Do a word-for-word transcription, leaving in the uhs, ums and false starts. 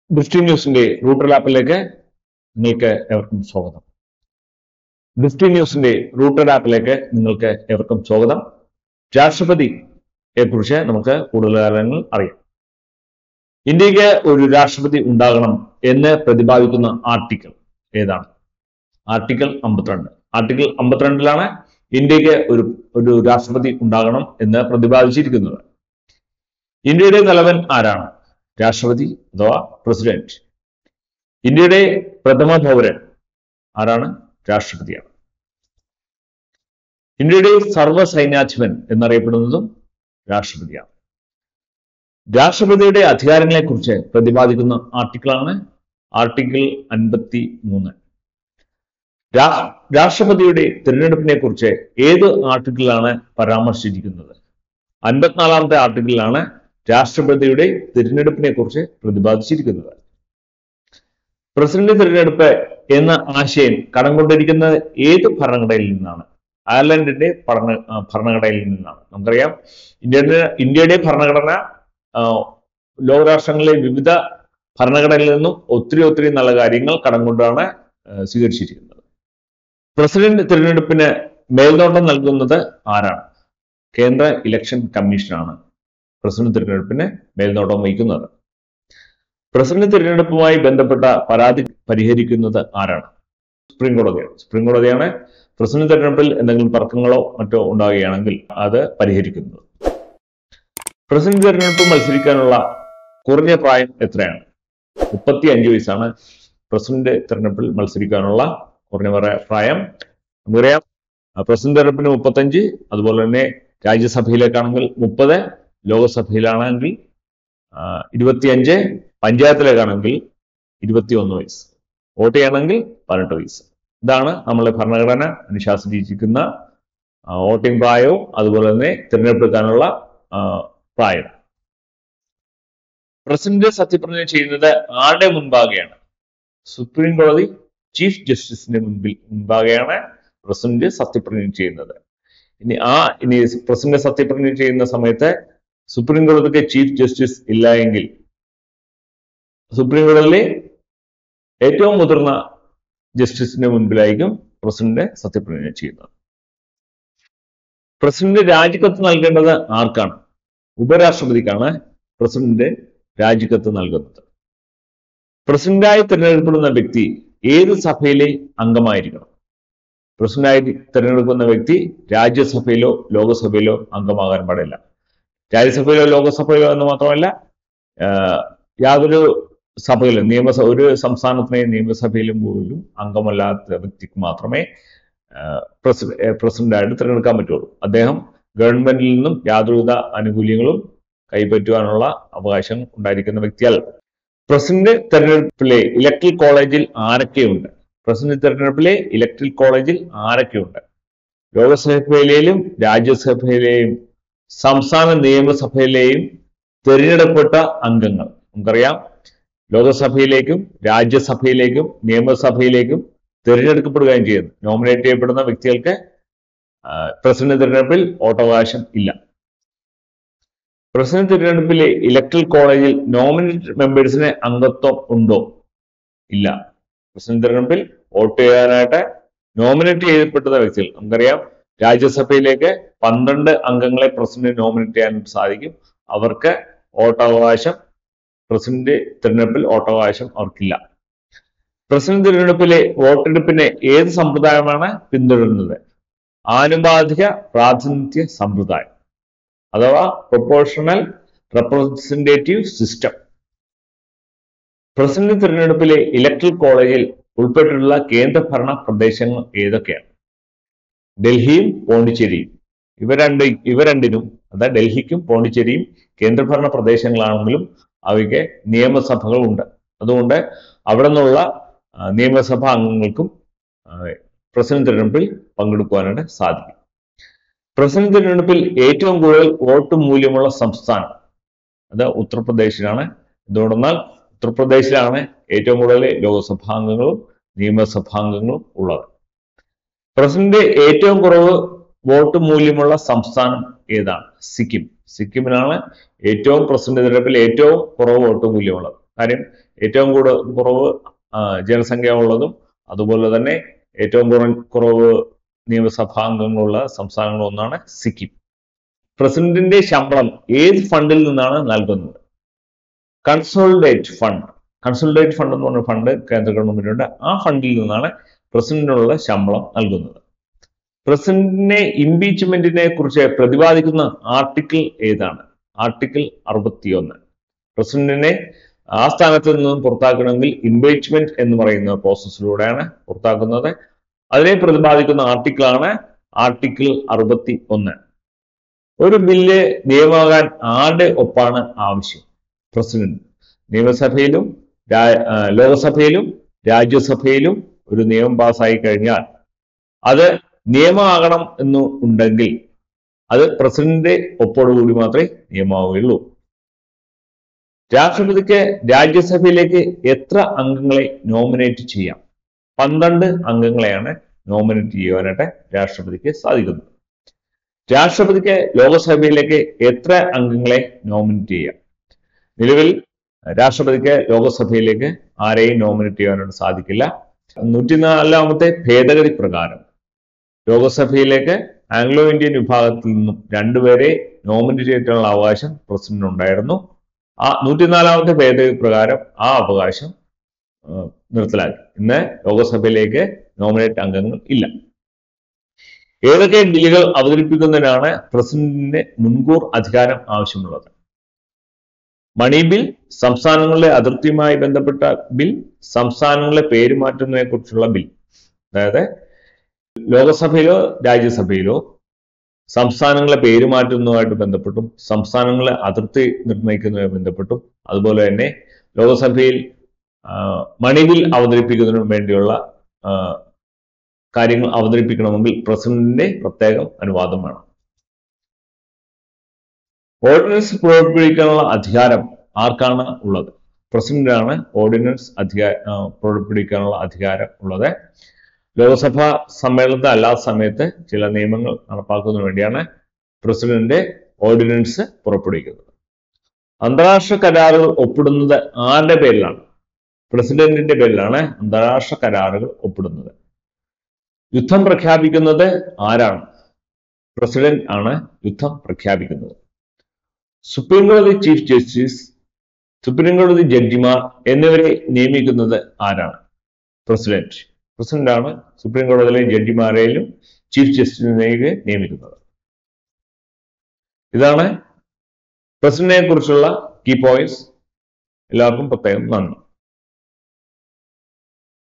ദൃഷ്ടി ന്യൂസിന്റെ റൂട്ടർ ആപ്പിലേക്ക് നിങ്ങൾക്ക് ഏവർക്കും സ്വാഗതം. ദൃഷ്ടി ന്യൂസിന്റെ റൂട്ടർ ആപ്പിലേക്ക് നിങ്ങൾക്ക് ഏവർക്കും സ്വാഗതം. രാഷ്ട്രപതിയെ കുറിച്ച് നമുക്ക് കൂടുതൽ കാര്യങ്ങൾ അറിയാം. ഇന്ത്യക്ക് ഒരു രാഷ്ട്രപതി ഉണ്ടാകണം എന്ന് പ്രതിപാദിക്കുന്ന ആർട്ടിക്കിൾ ഏതാണ്? ആർട്ടിക്കിൾ അമ്പത്തിരണ്ട്. ആർട്ടിക്കിൾ അമ്പത്തിരണ്ടിലാണ് ഇന്ത്യക്ക് ഒരു ഒരു രാഷ്ട്രപതി ഉണ്ടാകണം എന്ന് പ്രതിപാദിച്ചിരിക്കുന്നത്. ഇന്ത്യയുടെ തലവൻ ആരാണ്? രാഷ്ട്രപതി അഥവാ പ്രസിഡന്റ്. ഇന്ത്യയുടെ പ്രഥമ പൗരൻ ആരാണ്? രാഷ്ട്രപതിയാണ്. ഇന്ത്യയുടെ സർവ്വസൈന്യാധിപൻ എന്നറിയപ്പെടുന്നതും രാഷ്ട്രപതിയാണ്. രാഷ്ട്രപതിയുടെ അധികാരങ്ങളെ കുറിച്ച് പ്രതിപാദിക്കുന്ന ആർട്ടിക്കിളാണ് ആർട്ടിക്കിൾ അൻപത്തി മൂന്ന്. രാഷ്ട്രപതിയുടെ തിരഞ്ഞെടുപ്പിനെ കുറിച്ച് ഏത് ആർട്ടിക്കിളിലാണ് പരാമർശിച്ചിരിക്കുന്നത്? അൻപത്തിനാലാമത്തെ ആർട്ടിക്കിളിലാണ് രാഷ്ട്രപതിയുടെ തിരഞ്ഞെടുപ്പിനെ കുറിച്ച് പ്രതിപാദിച്ചിരിക്കുന്നത്. പ്രസിഡന്റ് തിരഞ്ഞെടുപ്പ് എന്ന ആശയം കടം കൊണ്ടിരിക്കുന്നത് ഏത് ഭരണഘടനയിൽ നിന്നാണ്? അയർലൻഡിന്റെ ഭരണ ഭരണഘടനയിൽ നിന്നാണ്. നമുക്കറിയാം, ഇന്ത്യയുടെ ഇന്ത്യയുടെ ഭരണഘടന ലോകരാഷ്ട്രങ്ങളിലെ വിവിധ ഭരണഘടനയിൽ നിന്നും ഒത്തിരി ഒത്തിരി നല്ല കാര്യങ്ങൾ കടം കൊണ്ടാണ് സ്വീകരിച്ചിരിക്കുന്നത്. പ്രസിഡന്റ് തിരഞ്ഞെടുപ്പിന് മേൽനോട്ടം നൽകുന്നത് ആരാണ്? കേന്ദ്ര ഇലക്ഷൻ കമ്മീഷനാണ് പ്രസിഡന്റ് തിരഞ്ഞെടുപ്പിന് മേൽനോട്ടം വഹിക്കുന്നത്. പ്രസിഡന്റ് തിരഞ്ഞെടുപ്പുമായി ബന്ധപ്പെട്ട പരാതി പരിഹരിക്കുന്നത് ആരാണ്? സുപ്രീം കോടതിയാണ്. സുപ്രീം കോടതിയാണ് പ്രസിഡന്റ് തിരഞ്ഞെടുപ്പിൽ എന്തെങ്കിലും തർക്കങ്ങളോ മറ്റോ ഉണ്ടാവുകയാണെങ്കിൽ അത് പരിഹരിക്കുന്നത്. പ്രസിഡന്റ് തിരഞ്ഞെടുപ്പ് മത്സരിക്കാനുള്ള കുറഞ്ഞ പ്രായം എത്രയാണ്? മുപ്പത്തി അഞ്ച് വയസ്സാണ് പ്രസിഡന്റ് തിരഞ്ഞെടുപ്പിൽ മത്സരിക്കാനുള്ള കുറഞ്ഞ പ്രായം. നമുക്കറിയാം, പ്രസിഡന്റ് തിരഞ്ഞെടുപ്പിന് മുപ്പത്തഞ്ച്, അതുപോലെ തന്നെ രാജ്യസഭയിലേക്കാണെങ്കിൽ മുപ്പത്, ലോകസഭയിലാണെങ്കിൽ ഇരുപത്തിയഞ്ച്, പഞ്ചായത്തിലേക്കാണെങ്കിൽ ഇരുപത്തി ഒന്ന് വയസ്സ്, വോട്ട് ചെയ്യണമെങ്കിൽ പതിനെട്ട് വയസ്സ്. ഇതാണ് നമ്മളെ ഭരണഘടന അനുശാസിച്ചിരിക്കുന്ന വോട്ടിംഗ് പ്രായവും അതുപോലെ തന്നെ തിരഞ്ഞെടുപ്പെടുക്കാനുള്ള പ്രായം. പ്രസിഡന്റ് സത്യപ്രതിജ്ഞ ചെയ്യുന്നത് ആരുടെ മുൻപാകെയാണ്? സുപ്രീം കോടതി ചീഫ് ജസ്റ്റിസിന്റെ മുൻപിൽ മുൻപാകെയാണ് പ്രസിഡന്റ് സത്യപ്രതിജ്ഞ ചെയ്യുന്നത്. ഇനി ആ ഇനി പ്രസിഡന്റ് സത്യപ്രതിജ്ഞ ചെയ്യുന്ന സമയത്ത് സുപ്രീം കോടതിക്ക് ചീഫ് ജസ്റ്റിസ് ഇല്ല എങ്കിൽ സുപ്രീം കോടതിയിലെ ഏറ്റവും മുതിർന്ന ജസ്റ്റിസിന്റെ മുൻപിലായിരിക്കും പ്രസിഡന്റ് സത്യപ്രതിജ്ഞ ചെയ്യുന്നത്. പ്രസിഡന്റ് രാജിക്കത്ത് നൽകേണ്ടത് ആർക്കാണ്? ഉപരാഷ്ട്രപതിക്കാണ് പ്രസിഡന്റ് രാജിക്കത്ത് നൽകുന്നത്. പ്രസിഡന്റായി തിരഞ്ഞെടുക്കപ്പെടുന്ന വ്യക്തി ഏത് സഭയിലെ അംഗമായിരിക്കണം? പ്രസിഡന്റായി തിരഞ്ഞെടുക്കുന്ന വ്യക്തി രാജ്യസഭയിലോ ലോകസഭയിലോ അംഗമാകാൻ പാടില്ല. രാജ്യസഭയിലോ ലോകസഭയിലോ എന്ന് മാത്രമല്ല, യാതൊരു സഭയിലും നിയമസഭ ഒരു സംസ്ഥാനത്തിലെ നിയമസഭയിലും പോലും അംഗമല്ലാത്ത വ്യക്തിക്ക് മാത്രമേ പ്രസിഡന്റായിട്ട് തിരഞ്ഞെടുക്കാൻ പറ്റുള്ളൂ. അദ്ദേഹം ഗവൺമെന്റിൽ നിന്നും യാതൊരുവിധ ആനുകൂല്യങ്ങളും കൈപ്പറ്റുവാനുള്ള അവകാശം ഉണ്ടായിരിക്കുന്ന വ്യക്തിയല്ല. പ്രസിഡന്റ് തെരഞ്ഞെടുപ്പിലെ ഇലക്ട്രൽ കോളേജിൽ ആരൊക്കെയുണ്ട്? പ്രസിഡന്റ് തെരഞ്ഞെടുപ്പിലെ ഇലക്ട്രൽ കോളേജിൽ ആരൊക്കെയുണ്ട്? ലോകസഭയിലെയും രാജ്യസഭയിലെയും സംസ്ഥാന നിയമസഭയിലെയും തിരഞ്ഞെടുക്കപ്പെട്ട അംഗങ്ങൾ. നമുക്കറിയാം, ലോകസഭയിലേക്കും രാജ്യസഭയിലേക്കും നിയമസഭയിലേക്കും തിരഞ്ഞെടുക്കപ്പെടുകയും ചെയ്യുന്നു. നോമിനേറ്റ് ചെയ്യപ്പെടുന്ന വ്യക്തികൾക്ക് പ്രസിഡന്റ് തിരഞ്ഞെടുപ്പിൽ വോട്ടവകാശം ഇല്ല. പ്രസിഡന്റ് തിരഞ്ഞെടുപ്പിലെ ഇലക്ട്രൽ കോളേജിൽ നോമിനേറ്റ് മെമ്പേഴ്സിന് അംഗത്വം ഉണ്ടോ? ഇല്ല. പ്രസിഡന്റ് തിരഞ്ഞെടുപ്പിൽ വോട്ട് ചെയ്യാനായിട്ട് നോമിനേറ്റ് ചെയ്യപ്പെട്ട വ്യക്തികൾ, നമുക്കറിയാം, രാജ്യസഭയിലേക്ക് പന്ത്രണ്ട് അംഗങ്ങളെ പ്രസിഡന്റ് നോമിനേറ്റ് ചെയ്യാൻ സാധിക്കും. അവർക്ക് വോട്ടവകാശം പ്രസിഡന്റ് തിരഞ്ഞെടുപ്പിൽ വോട്ടവകാശം അവർക്കില്ല. പ്രസിഡന്റ് തിരഞ്ഞെടുപ്പിലെ വോട്ടെടുപ്പിന് ഏത് സമ്പ്രദായമാണ് പിന്തുടരുന്നത്? ആനുപാതിക പ്രാതിനിധ്യ സമ്പ്രദായം അഥവാ പ്രൊപ്പോർഷണൽ റെപ്രസെന്റേറ്റീവ് സിസ്റ്റം. പ്രസിഡന്റ് തിരഞ്ഞെടുപ്പിലെ ഇലക്ട്രൽ കോളേജിൽ ഉൾപ്പെട്ടിട്ടുള്ള കേന്ദ്രഭരണ പ്രദേശങ്ങൾ ഏതൊക്കെയാണ്? ഡൽഹിയും പോണ്ടിച്ചേരിയും. ഇവ രണ്ട് ഇവ രണ്ടിനും അതായത് ഡൽഹിക്കും പോണ്ടിച്ചേരിയും കേന്ദ്രഭരണ പ്രദേശങ്ങളാണെങ്കിലും അവയ്ക്ക് നിയമസഭകൾ ഉണ്ട്. അതുകൊണ്ട് അവിടെ നിന്നുള്ള നിയമസഭാ അംഗങ്ങൾക്കും പ്രസിഡന്റ് തിരഞ്ഞെടുപ്പിൽ പങ്കെടുക്കുവാനായിട്ട് സാധിക്കും. പ്രസിഡന്റ് തിരഞ്ഞെടുപ്പിൽ ഏറ്റവും കൂടുതൽ വോട്ട് മൂല്യമുള്ള സംസ്ഥാനം അത് ഉത്തർപ്രദേശിലാണ്. എന്തുകൊണ്ടെന്നാൽ ഉത്തർപ്രദേശിലാണ് ഏറ്റവും കൂടുതൽ ലോകസഭാംഗങ്ങളും നിയമസഭാംഗങ്ങളും ഉള്ളത്. പ്രസിഡന്റ് ഏറ്റവും കുറവ് വോട്ട് മൂല്യമുള്ള സംസ്ഥാനം ഏതാണ്? സിക്കിം. സിക്കിമിനാണ് ഏറ്റവും പ്രസിഡന്റ് തിരഞ്ഞെടുപ്പിൽ ഏറ്റവും കുറവ് വോട്ട് മൂല്യമുള്ളത്. കാര്യം ഏറ്റവും കൂടുതൽ കുറവ് ജനസംഖ്യ ഉള്ളതും അതുപോലെ തന്നെ ഏറ്റവും കുറവ് നിയമസഭാംഗങ്ങളുള്ള സംസ്ഥാനങ്ങളിൽ ഒന്നാണ് സിക്കിം. പ്രസിഡന്റിന്റെ ശമ്പളം ഏത് ഫണ്ടിൽ നിന്നാണ് നൽകുന്നത്? Consolidate fund. കൺസോളിഡേറ്റ് ഫണ്ട് എന്ന് പറഞ്ഞ ഫണ്ട് കേന്ദ്ര ഗവൺമെന്റിന്റെ, ആ ഫണ്ടിൽ നിന്നാണ് പ്രസിഡന്റിനുള്ള ശമ്പളം നൽകുന്നത്. പ്രസിഡന്റിനെ ഇംപീച്ച്മെന്റിനെ കുറിച്ച് പ്രതിപാദിക്കുന്ന ആർട്ടിക്കിൾ ഏതാണ്? ആർട്ടിക്കിൾ അറുപത്തിയൊന്ന്. പ്രസിഡന്റിനെ ആ സ്ഥാനത്ത് നിന്നും പുറത്താക്കണമെങ്കിൽ ഇംപീച്ച്മെന്റ് എന്ന് പറയുന്ന പ്രോസസ്സിലൂടെയാണ് പുറത്താക്കുന്നത്. അതിനെ പ്രതിപാദിക്കുന്ന ആർട്ടിക്കിളാണ് ആർട്ടിക്കിൾ അറുപത്തി ഒന്ന്. ഒരു ബില്ല് നിയമമാകാൻ ആരുടെ ഒപ്പാണ് ആവശ്യം? പ്രസിഡന്റ്. നിയമസഭയിലും ലോകസഭയിലും രാജ്യസഭയിലും ഒരു നിയമം പാസ്സായി കഴിഞ്ഞാൽ അത് നിയമമാകണം എന്ന് ഉണ്ടെങ്കിൽ അത് പ്രസിഡന്റിന്റെ ഒപ്പോടുകൂടി മാത്രമേ നിയമമാവുകയുള്ളൂ. രാഷ്ട്രപതിക്ക് രാജ്യസഭയിലേക്ക് എത്ര അംഗങ്ങളെ നോമിനേറ്റ് ചെയ്യാം? പന്ത്രണ്ട് അംഗങ്ങളെയാണ് നോമിനേറ്റ് ചെയ്യുവാനായിട്ട് രാഷ്ട്രപതിക്ക് സാധിക്കുന്നത്. രാഷ്ട്രപതിക്ക് ലോകസഭയിലേക്ക് എത്ര അംഗങ്ങളെ നോമിനേറ്റ് ചെയ്യാം? നിലവിൽ രാഷ്ട്രപതിക്ക് ലോകസഭയിലേക്ക് ആരെയും നോമിനേറ്റ് ചെയ്യാനായിട്ട് സാധിക്കില്ല. നൂറ്റിനാലാമത്തെ ഭേദഗതി പ്രകാരം ലോകസഭയിലേക്ക് ആംഗ്ലോ ഇന്ത്യൻ വിഭാഗത്തിൽ നിന്നും രണ്ടുപേരെ നോമിനേറ്റ് ചെയ്യാനുള്ള അവകാശം പ്രസിഡന്റ് ഉണ്ടായിരുന്നു. ആ നൂറ്റിനാലാമത്തെ ഭേദഗതി പ്രകാരം ആ അവകാശം നിർത്തലാക്കി. ഇന്ന് ലോകസഭയിലേക്ക് നോമിനേറ്റ് അംഗങ്ങൾ ഇല്ല. ഏതൊക്കെ ബില്ലുകൾ അവതരിപ്പിക്കുന്നതിനാണ് പ്രസിഡന്റിന് മുൻകൂർ അധികാരം ആവശ്യമുള്ളത്? മണി ബിൽ, സംസ്ഥാനങ്ങളുടെ അതിർത്തിയുമായി ബന്ധപ്പെട്ട ബിൽ, സംസ്ഥാനങ്ങളെ പേരുമാറ്റുന്നതിനെ കുറിച്ചുള്ള ബിൽ. അതായത് ലോകസഭയിലോ രാജ്യസഭയിലോ സംസ്ഥാനങ്ങളെ പേരുമാറ്റുന്നതുമായിട്ട് ബന്ധപ്പെട്ടും സംസ്ഥാനങ്ങളെ അതിർത്തി നിർണ്ണയിക്കുന്നതുമായി ബന്ധപ്പെട്ടും അതുപോലെ തന്നെ ലോകസഭയിൽ മണി ബിൽ അവതരിപ്പിക്കുന്നതിനും വേണ്ടിയുള്ള കാര്യങ്ങൾ അവതരിപ്പിക്കണമെങ്കിൽ പ്രസിഡന്റിന്റെ പ്രത്യേകം അനുവാദം വേണം. ഓർഡിനൻസ് പുറപ്പെടുവിക്കാനുള്ള അധികാരം ആർക്കാണ് ഉള്ളത്? പ്രസിഡന്റാണ് ഓർഡിനൻസ് അധികാര പുറപ്പെടുവിക്കാനുള്ള അധികാരം ഉള്ളത്. ലോകസഭാ സമ്മേളനത്തിൽ അല്ലാത്ത സമയത്ത് ചില നിയമങ്ങൾ നടപ്പാക്കുന്നതിന് വേണ്ടിയാണ് പ്രസിഡന്റ് ഓർഡിനൻസ് പുറപ്പെടുവിക്കുന്നത്. അന്താരാഷ്ട്ര കരാറുകൾ ഒപ്പിടുന്നത് ആരുടെ പേരിലാണ്? പ്രസിഡന്റിന്റെ പേരിലാണ് അന്താരാഷ്ട്ര കരാറുകൾ ഒപ്പിടുന്നത്. യുദ്ധം പ്രഖ്യാപിക്കുന്നത് ആരാണ്? പ്രസിഡന്റ് ആണ് യുദ്ധം പ്രഖ്യാപിക്കുന്നത്. സുപ്രീം കോടതി ചീഫ് ജസ്റ്റിസ്, സുപ്രീം കോടതി ജഡ്ജിമാർ എന്നിവരെ നിയമിക്കുന്നത് ആരാണ്? പ്രസിഡന്റ്. പ്രസിഡന്റ് ആണ് സുപ്രീം കോടതിയിലെ ജഡ്ജിമാരെയും ചീഫ് ജസ്റ്റിസിനെയും നിയമിക്കുന്നത്. ഇതാണ് പ്രസിഡന്റിനെ കുറിച്ചുള്ള കീ പോയിന്റ്സ്. എല്ലാവർക്കും പ്രത്യേകം നന്ദി.